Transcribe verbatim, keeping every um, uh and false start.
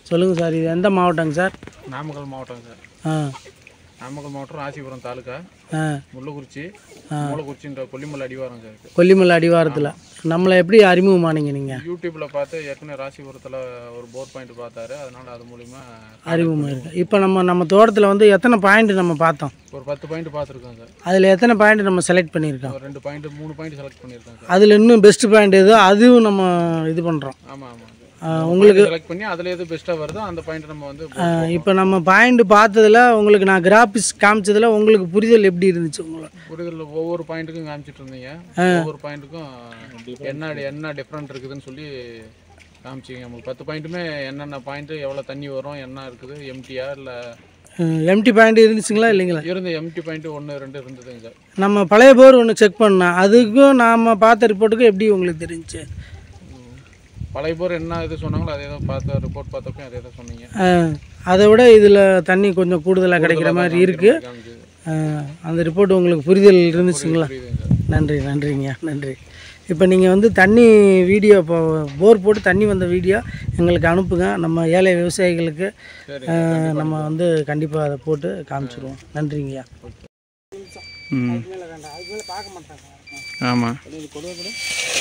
சொல்லுங்கள் சார், இது எந்த மாவட்டங்க சார்? நாமக்கல் மாவட்டங்க சார். ஆ நாமக்கல் மாவட்டம் ராசிபுரம் தாலுக்கா, முள்ளக்குறிச்சி முள்ளக்குறிச்சின்ற கொல்லிமலை அடிவாரம் சார். கொல்லிமலை அடிவாரத்தில் நம்மளை எப்படி அறிமுகமானீங்க நீங்கள்? யூடியூப்பில் பார்த்து ஏற்கனவே ராசிபுரத்தில் ஒரு போர் பாயிண்ட் பார்த்தாரு, அதனால் அது மூலிமா அறிமுகமாக இருக்கு. இப்போ நம்ம நம்ம தோட்டத்தில் வந்து எத்தனை பாயிண்ட் நம்ம பார்த்தோம்? ஒரு பத்து பாயிண்ட் பார்த்துருக்கோம் சார். அதில் எத்தனை பாயிண்ட் நம்ம செலக்ட் பண்ணியிருக்கோம்? ஒரு ரெண்டு பாயிண்ட் மூணு பாயிண்ட் செலக்ட் பண்ணியிருக்கோம் சார். அதில் இன்னும் பெஸ்ட் பாயிண்ட் எதோ அதுவும் நம்ம இது பண்ணுறோம். ஆமாம் ஆமாம் உங்களுக்கு செலக்ட் பண்ணி அதில் எது பெஸ்ட்டாக வருதோ அந்த பாயிண்ட் நம்ம வந்து இப்போ நம்ம பாயிண்ட் பார்த்ததில் உங்களுக்கு நான் கிராஃபிக்ஸ் காமிச்சதில் உங்களுக்கு புரிதல் எப்படி இருந்துச்சு? உங்களுக்கு புரிதல் ஒவ்வொரு பாயிண்ட்டுக்கும் காமிச்சிட்டு இருந்தீங்க, ஒவ்வொரு பாயிண்ட்டுக்கும் என்ன என்ன டிஃப்ரெண்ட் இருக்குதுன்னு சொல்லி காமிச்சிங்க. உங்களுக்கு பத்து பாயிண்ட்டுமே என்னென்ன பாயிண்ட்டு, எவ்வளோ தண்ணி வரும், என்ன இருக்குது, எம்டியா இல்லை எம்டி பாயிண்ட் இருந்துச்சுங்களா இல்லைங்களா? இருந்த எம்டி பாயிண்ட்டு ஒன்று ரெண்டு இருந்ததுங்க சார். நம்ம பழைய போர் ஒன்று செக் பண்ணோம், அதுக்கும் நாம் பார்த்த ரிப்போர்ட்டுக்கும் எப்படி உங்களுக்கு தெரிஞ்சிச்சு? பழைய போர் என்ன இது சொன்னாங்களோ அதே தான் பார்த்த ரிப்போர்ட் பார்த்தப்போ அதே தான் சொன்னீங்க. அதை விட இதில் தண்ணி கொஞ்சம் கூடுதலாக கிடைக்கிற மாதிரி இருக்குது. அந்த ரிப்போர்ட் உங்களுக்கு புரிதல் இருந்துச்சுங்களா? நன்றி நன்றிங்க நன்றி. இப்போ நீங்கள் வந்து தண்ணி வீடியோ இப்போ போர் போட்டு தண்ணி வந்த வீடியோ எங்களுக்கு அனுப்புங்க. நம்ம ஏழை விவசாயிகளுக்கு நம்ம வந்து கண்டிப்பாக அதை போட்டு காமிச்சிடுவோம். நன்றிங்கய்யா. ம் ஆமாம்.